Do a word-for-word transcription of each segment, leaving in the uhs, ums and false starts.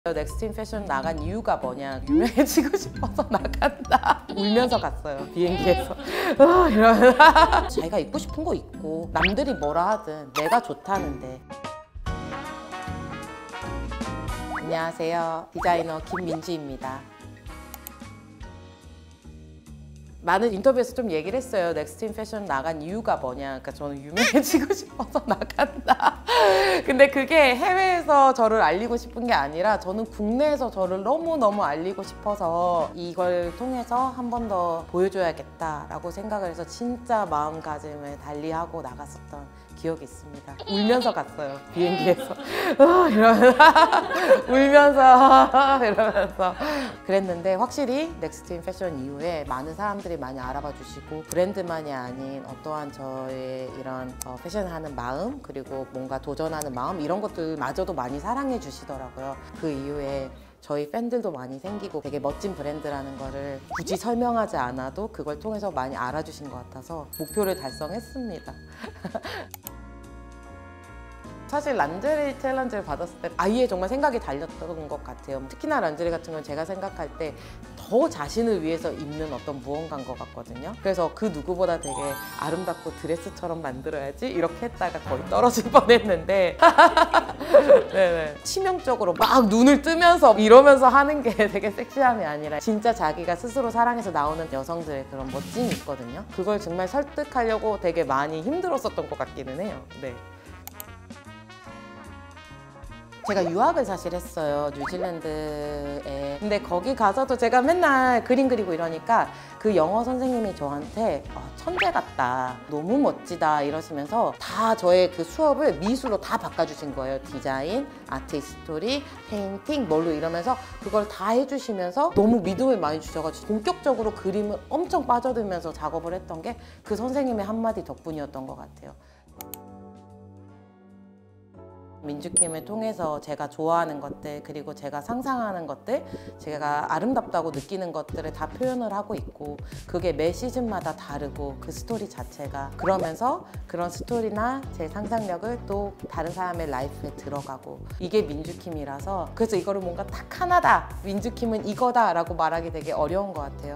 넥스트인 패션 나간 이유가 뭐냐, 유명해지고 싶어서 나간다. 울면서 갔어요, 비행기에서. 어, 이러면 자기가 입고 싶은 거 입고 남들이 뭐라 하든 내가 좋다는데. 안녕하세요, 디자이너 김민주입니다. 많은 인터뷰에서 좀 얘기를 했어요. 넥스트인 패션 나간 이유가 뭐냐. 그러니까 저는 유명해지고 싶어서 나간다. 근데 그게 해외에서 저를 알리고 싶은 게 아니라 저는 국내에서 저를 너무너무 알리고 싶어서 이걸 통해서 한 번 더 보여줘야겠다라고 생각을 해서 진짜 마음가짐을 달리하고 나갔었던 기억이 있습니다. 울면서 갔어요, 비행기에서. 어, 이러면서 울면서 이러면서 그랬는데, 확실히 넥스트인 패션 이후에 많은 사람들이 많이 알아봐 주시고, 브랜드만이 아닌 어떠한 저의 이런 어, 패션을 하는 마음, 그리고 뭔가 도전하는 마음, 이런 것들마저도 많이 사랑해 주시더라고요. 그 이후에 저희 팬들도 많이 생기고 되게 멋진 브랜드라는 거를 굳이 설명하지 않아도 그걸 통해서 많이 알아주신 것 같아서 목표를 달성했습니다. 사실 란제리 챌린지를 받았을 때 아예 정말 생각이 달렸던 것 같아요. 특히나 란제리 같은 건 제가 생각할 때 더 자신을 위해서 입는 어떤 무언가인 것 같거든요. 그래서 그 누구보다 되게 아름답고 드레스처럼 만들어야지 이렇게 했다가 거의 떨어질 뻔했는데 네네. 치명적으로 막 눈을 뜨면서 이러면서 하는 게 되게 섹시함이 아니라 진짜 자기가 스스로 사랑해서 나오는 여성들의 그런 멋짐이 있거든요. 그걸 정말 설득하려고 되게 많이 힘들었었던 것 같기는 해요. 네. 제가 유학을 사실 했어요, 뉴질랜드에. 근데 거기 가서도 제가 맨날 그림 그리고 이러니까 그 영어 선생님이 저한테 어, 천재 같다, 너무 멋지다 이러시면서 다 저의 그 수업을 미술로 다 바꿔주신 거예요. 디자인, 아트 히스토리, 페인팅, 뭘로 이러면서 그걸 다 해주시면서 너무 믿음을 많이 주셔가지고 본격적으로 그림을 엄청 빠져들면서 작업을 했던 게 그 선생님의 한마디 덕분이었던 것 같아요. 민주킴을 통해서 제가 좋아하는 것들, 그리고 제가 상상하는 것들, 제가 아름답다고 느끼는 것들을 다 표현을 하고 있고, 그게 매 시즌마다 다르고 그 스토리 자체가, 그러면서 그런 스토리나 제 상상력을 또 다른 사람의 라이프에 들어가고, 이게 민주킴이라서, 그래서 이거를 뭔가 딱 하나다, 민주킴은 이거다 라고 말하기 되게 어려운 것 같아요.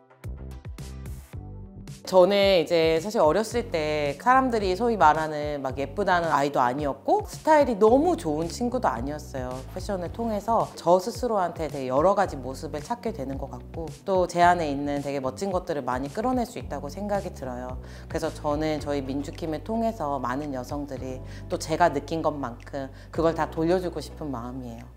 저는 이제 사실 어렸을 때 사람들이 소위 말하는 막 예쁘다는 아이도 아니었고 스타일이 너무 좋은 친구도 아니었어요. 패션을 통해서 저 스스로한테 되게 여러 가지 모습을 찾게 되는 것 같고, 또 제 안에 있는 되게 멋진 것들을 많이 끌어낼 수 있다고 생각이 들어요. 그래서 저는 저희 민주킴을 통해서 많은 여성들이 또 제가 느낀 것만큼 그걸 다 돌려주고 싶은 마음이에요.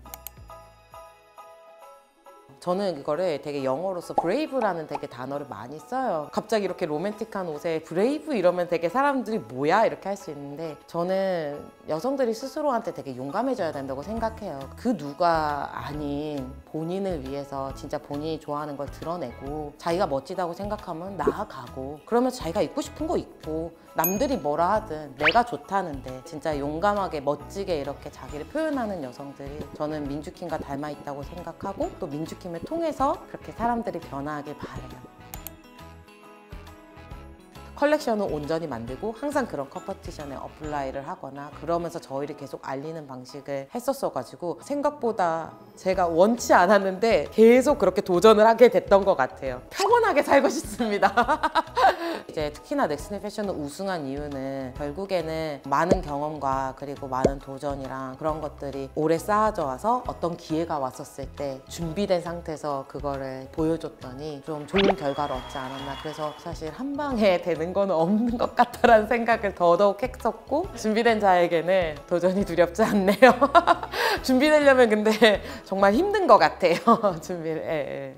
저는 이거를 되게 영어로서 브레이브라는 되게 단어를 많이 써요. 갑자기 이렇게 로맨틱한 옷에 브레이브 이러면 되게 사람들이 뭐야 이렇게 할 수 있는데, 저는 여성들이 스스로한테 되게 용감해져야 된다고 생각해요. 그 누가 아닌 본인을 위해서 진짜 본인이 좋아하는 걸 드러내고, 자기가 멋지다고 생각하면 나아가고, 그러면서 자기가 입고 싶은 거 입고, 남들이 뭐라 하든 내가 좋다는데 진짜 용감하게 멋지게 이렇게 자기를 표현하는 여성들이 저는 민주킴과 닮아 있다고 생각하고, 또 민주킴을 통해서 그렇게 사람들이 변화하길 바라요. 컬렉션을 온전히 만들고 항상 그런 컴퍼티션에 어플라이를 하거나 그러면서 저희를 계속 알리는 방식을 했었어가지고 생각보다 제가 원치 않았는데 계속 그렇게 도전을 하게 됐던 것 같아요. 평온하게 살고 싶습니다. 이제 특히나 넥스트인 패션을 우승한 이유는 결국에는 많은 경험과 그리고 많은 도전이랑 그런 것들이 오래 쌓아져 와서 어떤 기회가 왔었을 때 준비된 상태에서 그거를 보여줬더니 좀 좋은 결과를 얻지 않았나. 그래서 사실 한 방에 되는 건 없는 것 같다라는 생각을 더더욱 했었고, 준비된 자에게는 도전이 두렵지 않네요. 준비되려면 근데 정말 힘든 것 같아요. 준비를. 예, 예.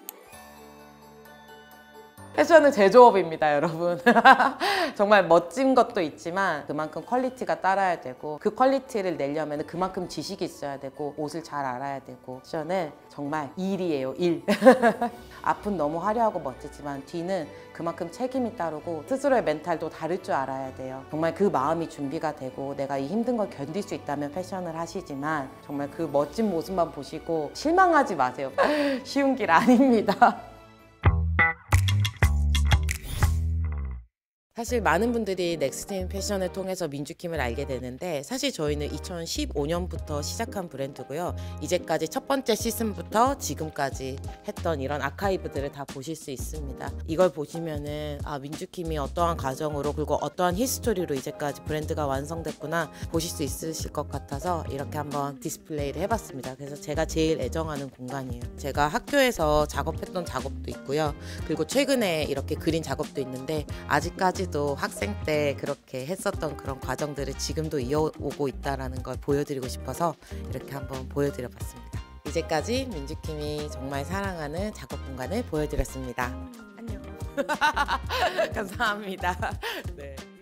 패션은 제조업입니다, 여러분. 정말 멋진 것도 있지만 그만큼 퀄리티가 따라야 되고, 그 퀄리티를 내려면 그만큼 지식이 있어야 되고, 옷을 잘 알아야 되고, 패션은 정말 일이에요, 일. 앞은 너무 화려하고 멋지지만 뒤는 그만큼 책임이 따르고 스스로의 멘탈도 다를 줄 알아야 돼요. 정말 그 마음이 준비가 되고 내가 이 힘든 걸 견딜 수 있다면 패션을 하시지만, 정말 그 멋진 모습만 보시고 실망하지 마세요. 쉬운 길 아닙니다. 사실 많은 분들이 넥스트인 패션을 통해서 민주킴을 알게 되는데 사실 저희는 이천십오 년부터 시작한 브랜드고요. 이제까지 첫 번째 시즌부터 지금까지 했던 이런 아카이브들을 다 보실 수 있습니다. 이걸 보시면은 아 민주킴이 어떠한 과정으로 그리고 어떠한 히스토리로 이제까지 브랜드가 완성됐구나 보실 수 있으실 것 같아서 이렇게 한번 디스플레이를 해봤습니다. 그래서 제가 제일 애정하는 공간이에요. 제가 학교에서 작업했던 작업도 있고요. 그리고 최근에 이렇게 그린 작업도 있는데 아직까지 도 학생 때 그렇게 했었던 그런 과정들을 지금도 이어오고 있다는 걸 보여드리고 싶어서 이렇게 한번 보여드려 봤습니다. 이제까지 민주킴이 정말 사랑하는 작업 공간을 보여드렸습니다. 안녕. 감사합니다. 네.